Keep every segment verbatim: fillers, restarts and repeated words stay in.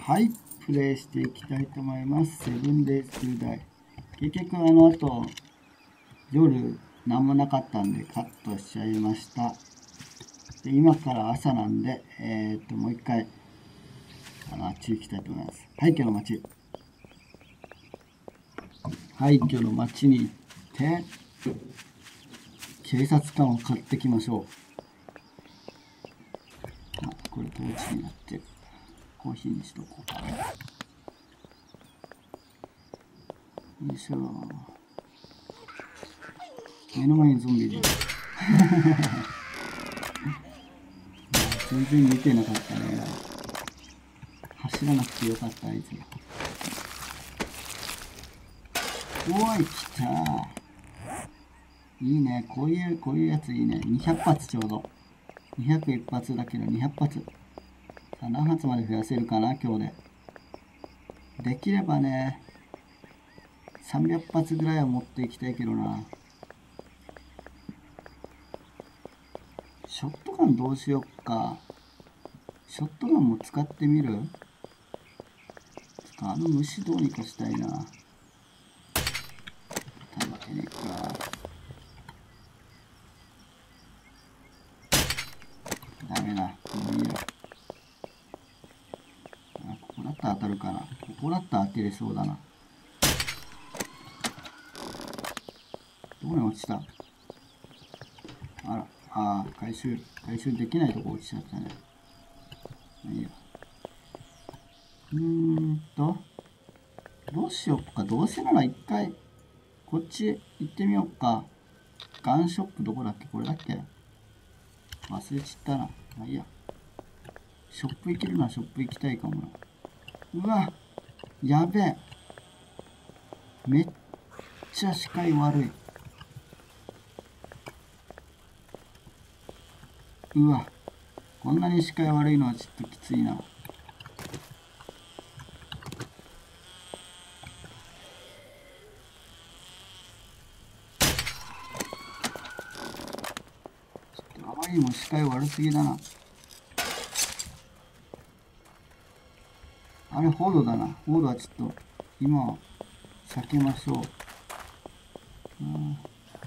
はい、プレイしていきたいと思います。セブンデイズ・トゥ・ダイ。結局あの後、夜何もなかったんでカットしちゃいました。で今から朝なんで、えー、っと、もう一回、あの、あっち行きたいと思います。廃墟の街。廃墟の街に行って、警察官を買ってきましょう。あ、これトーチになってる。コーヒーにしとこう。よいしょ。目の前にゾンビで。全然見てなかったね。走らなくてよかった、あいつが。おい、来た。いいね。こういう、こういうやついいね。にひゃく発ちょうど。にひゃくいち発だけどにひゃく発。さあ、何発まで増やせるかな、今日で。できればね、さんびゃく発ぐらいは持っていきたいけどな。ショットガンどうしよっか。ショットガンも使ってみる？あの虫どうにかしたいな。たまけねえか。ダメだ。もういいや。あ、ここだったら当たるかな。ここだったら当てれそうだな。どこに落ちた？あら、ああ、回収、回収できないとこ落ちちゃったね。まあいいや。うーんと、どうしよっか。どうせなら一回、こっち行ってみようか。ガンショップどこだっけ？これだっけ？忘れちったな。まあいいや。ショップ行けるならショップ行きたいかもな。うわ、やべえ。めっちゃ視界悪い。うわ、こんなに視界悪いのはちょっときついな。ちょっとあまりにも視界悪すぎだな。あれ、ホードだな。ホードはちょっと、今は避けましょう。うん、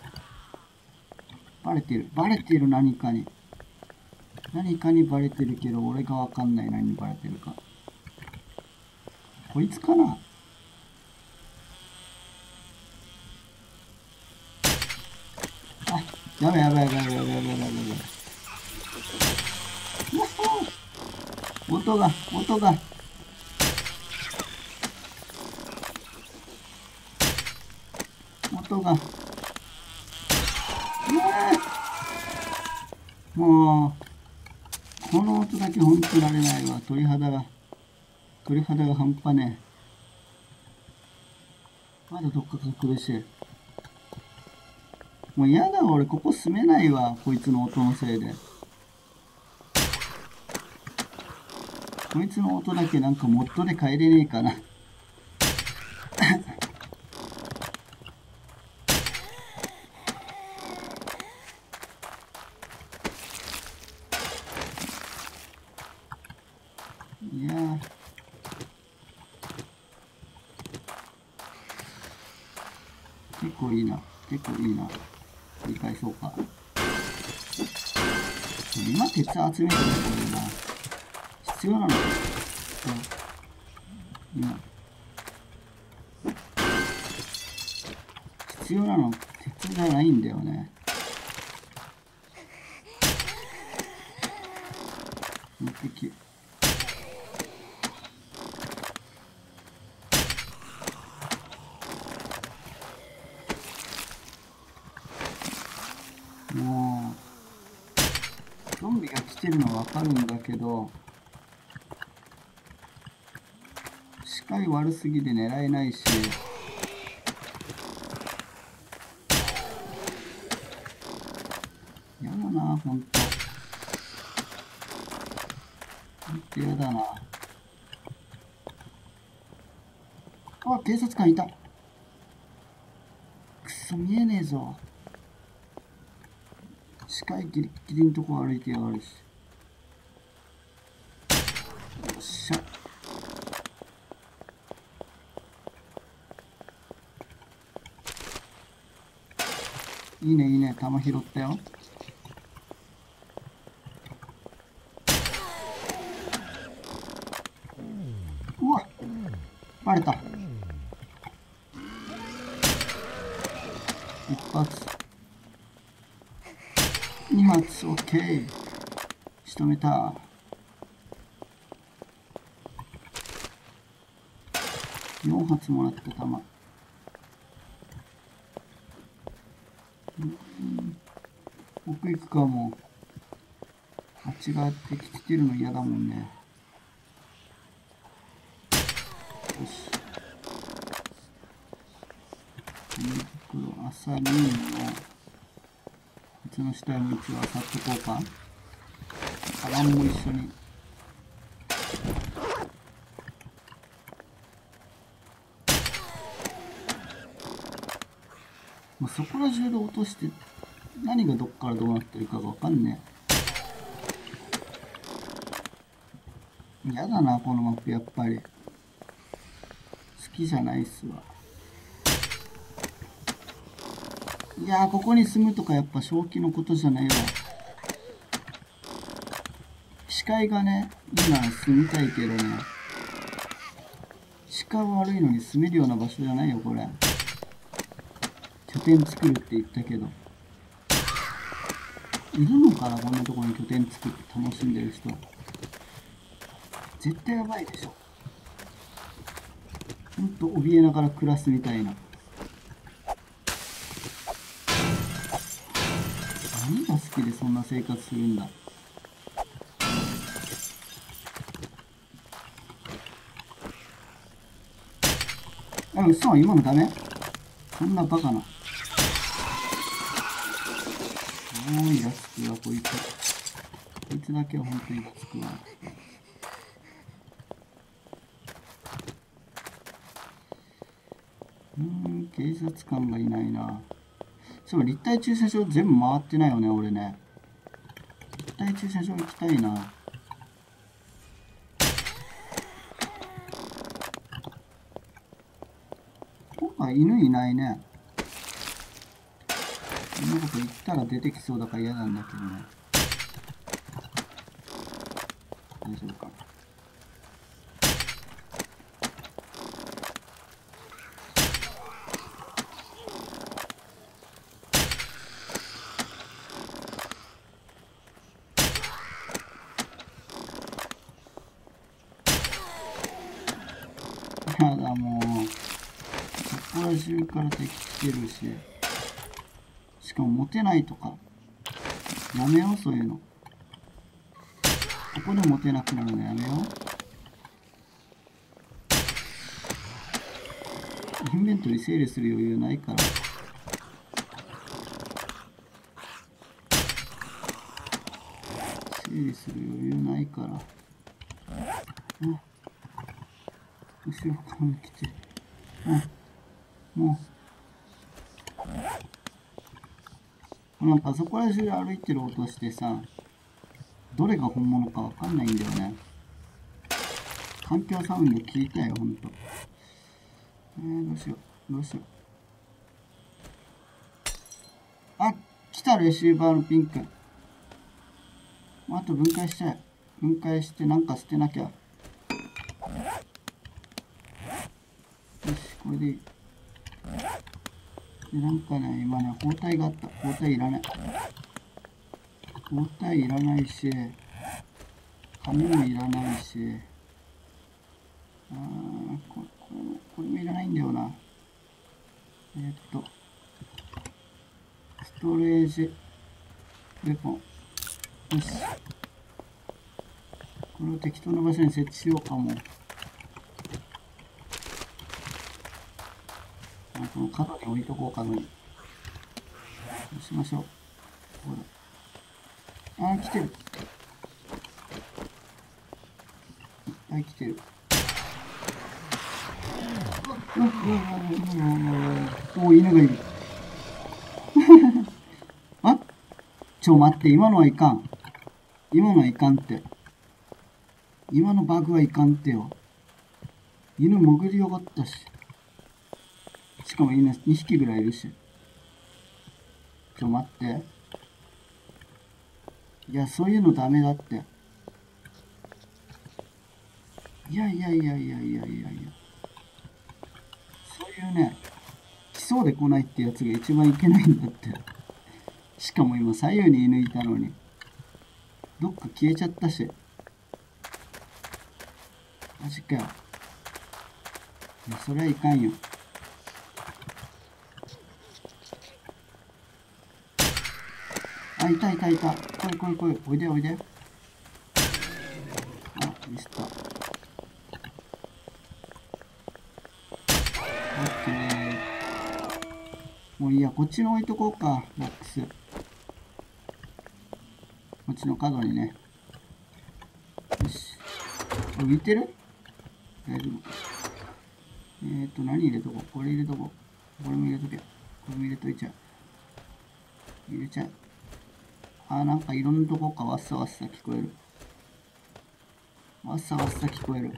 バレてる。バレてる、何かに。何かにバレてるけど、俺がわかんない何にバレてるか。こいつかな？あ、やべやべやべやべやべやべやべやべ。音が、音が。音が。もう、この音だけ本当られないわ。鳥肌が、鳥肌が半端ねえ。まだどっかが苦しい。もう嫌だ、俺ここ住めないわ。こいつの音のせいで。こいつの音だけなんかモッドで帰れねえかな。いやー。結構いいな。結構いいな。繰り返そうか。今鉄集めてるこれな。必要なの？今。必要なの鉄じゃないんだよね。目的。もう、ゾンビが来てるのわかるんだけど、視界悪すぎて狙えないし、やだな、ほんと。ほんとやだな。あ、警察官いた。くそ、見えねえぞ。視界ギリギリのとこ歩いてやがるし。よっしゃ。 いいねいいね、弾拾ったよ。うわ、バレた。一発二発、オッケー、仕留めた。よん発もらった弾。うん、奥行くか。もうあっちが敵来てるの嫌だもんね。よし、紙袋、アサリンのこっちの下に一応あさってこうか。カバンも一緒に。もうそこら中で落として何がどっからどうなってるかがわかんねえ。やだなこのマップ。やっぱり好きじゃないっすわ。いやー、ここに住むとかやっぱ正気のことじゃないわ。視界がね、今住みたいけどね、視界悪いのに住めるような場所じゃないよこれ。拠点作るって言ったけど、いるのかなこんなところに拠点作って楽しんでる人。絶対やばいでしょ。ほんと怯えながら暮らすみたいな。何が好きでそんな生活するんだ。あ、嘘、今のダメ？そんなバカな。もうイラつくわこいつ。こいつだけは本当にイラつくわ。うーん、警察官がいないな。そう、立体駐車場全部回ってないよね俺ね。立体駐車場行きたいな。今回犬いないね。そんなこと言ったら出てきそうだから嫌なんだけどね。大丈夫かな。やだもう、そこら中から敵来てるし、しかもモテないとかやめよう。そういうのここでモテなくなるのやめよう。インベントリ整理する余裕ないから。整理する余裕ないから。うん、後ろから来て、うん、もうなんかそこら中で歩いてる音してさ、どれが本物かわかんないんだよね。環境サウンド聞いたよほんと。えー、どうしようどうしよう。あ、来た。レシーバーのピンク。あと分解したい。分解してなんか捨てなきゃ。よし、これでいい。で、なんかね、今ね、包帯があった。包帯いらない。包帯いらないし、紙もいらないし、あー、これ、これも、これもいらないんだよな。えー、っと、ストレージ、ウェポン。よし。これを適当な場所に設置しようかも。この角に置いとこう。角に。そうしましょう。ほら。あー、来てる。いっぱい来てる。おお、犬がいる。あ、ちょ、待って、今のはいかん。今のはいかんって。今のバグはいかんってよ。犬潜りよかったし。しかも犬にひきぐらいいるし。 ちょ待って。いや、そういうのダメだって。いやいやいやいやいやいやいや。そういうね、来そうで来ないってやつが一番いけないんだって。しかも今左右に犬いたのに、どっか消えちゃったし。マジかよ。いや、そりゃいかんよ。あ、いたいたいた。来い来い来い。おいでおいで。あ、ミスった。オッケー。もういいや、こっちに置いとこうか、ボックス。こっちの角にね。よし。浮いてる？大丈夫か。えーと、何入れとこう。これ入れとこう。これも入れとけ。これも入れといちゃう。入れちゃう。あー、なんかいろんなとこかわっさわっさ聞こえる。わっさわっさ聞こえる。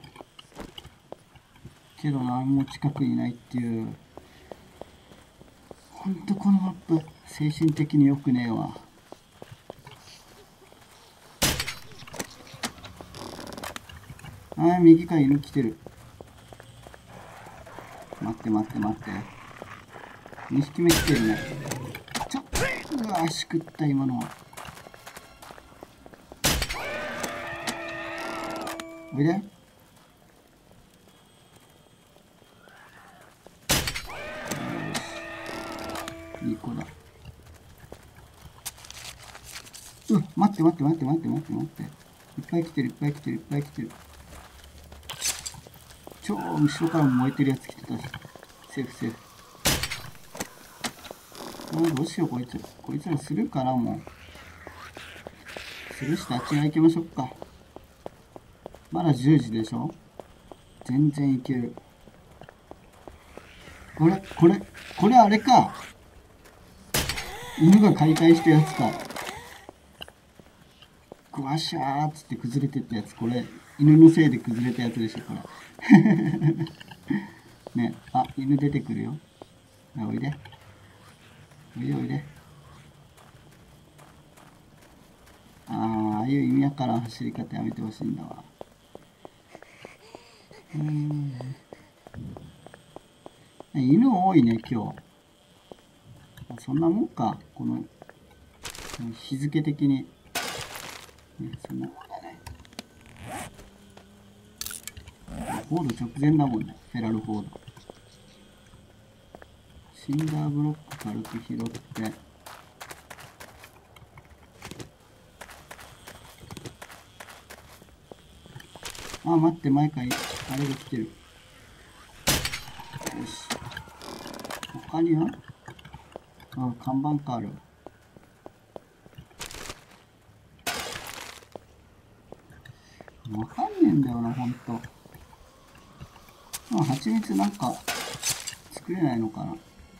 けど何も近くにないっていう。ほんとこのマップ、精神的に良くねえわ。あー、右から犬来てる。待って待って待って。にひきめ来てるね。ちょっと、うわー、しくった今のは。おいで。いい子だ。うん、待って待って待って待って待って待って。いっぱい来てるいっぱい来てるいっぱい来てる。超後ろからも燃えてるやつ来てたし。セーフセーフ。あ、どうしようこいつ。こいつらするかなもう。するしてあっち側行きましょうか。まだじゅうじでしょ？全然いける。これ、これ、これあれか。犬が解体したやつか。グワシャーっつって崩れてったやつ。これ、犬のせいで崩れたやつでしょ、これ。ね、あ、犬出てくるよ。あ、おいで。おいでおいで。あー、ああいう意味わからん走り方やめてほしいんだわ。うーん。犬多いね、今日。そんなもんか、この、日付的に。ね、そんなもんだね。フォード直前だもんね、フェラルフォード。シンダーブロック軽く拾って、あ、待って、前からあれが来てる。よし。他にはあ、看板がある。わかんねえんだよな、ほんと。あ、蜂蜜なんか、作れないのかな。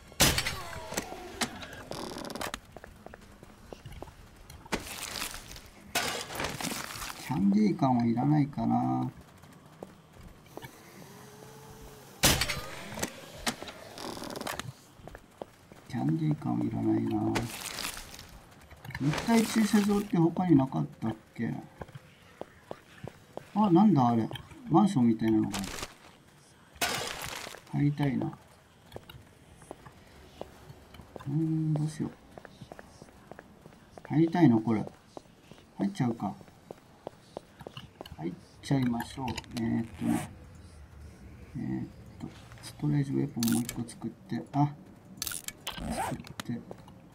キャンディー感はいらないかな。キャンディー感はいらないな。立体駐車場って他になかったっけ？あ、なんだあれ。マンションみたいなのがある。入りたいな。うーん、どうしよう。入りたいのこれ。入っちゃうか。入っちゃいましょう。えー、っとね。えー、っと、ストレージウェポンもう一個作って、あ、作って。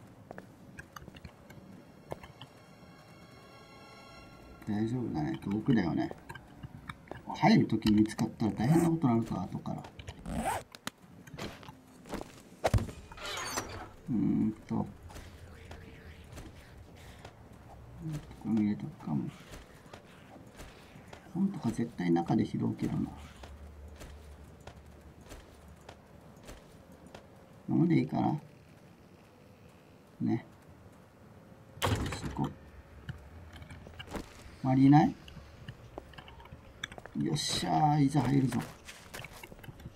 大丈夫だね。遠くだよね。入るときに見つかったら大変なことになるか、後から。うーんと。これも入れとくかも。本とか絶対中で拾うけどな。飲んでいいかな。ね。よし、行こう。周りいない？よっしゃー、いざ入るぞ。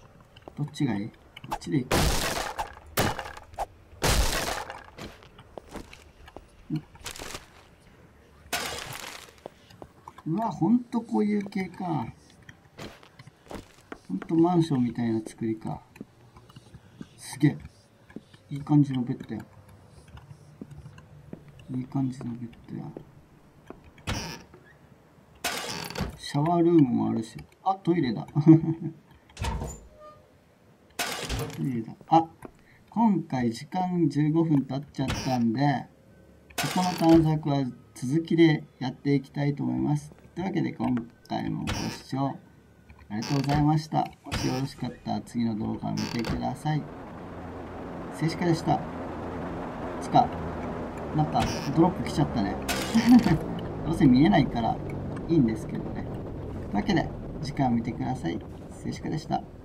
どっちがいい？こっちで行く。 うわ、ほんとこういう系か。ほんとマンションみたいな作りか。すげえ。いい感じのベッドや。いい感じのベッドや。シャワールームもあるし。あ、トイレだ。トイレだ。あ、今回時間じゅうごふん経っちゃったんで、ここの探索は続きでやっていきたいと思います。というわけで今回もご視聴ありがとうございました。もしよろしかったら次の動画を見てください。静止画でした。つか、なんかドロップ来ちゃったね。どうせ見えないからいいんですけどね。というわけで次回を見てください。静止画でした。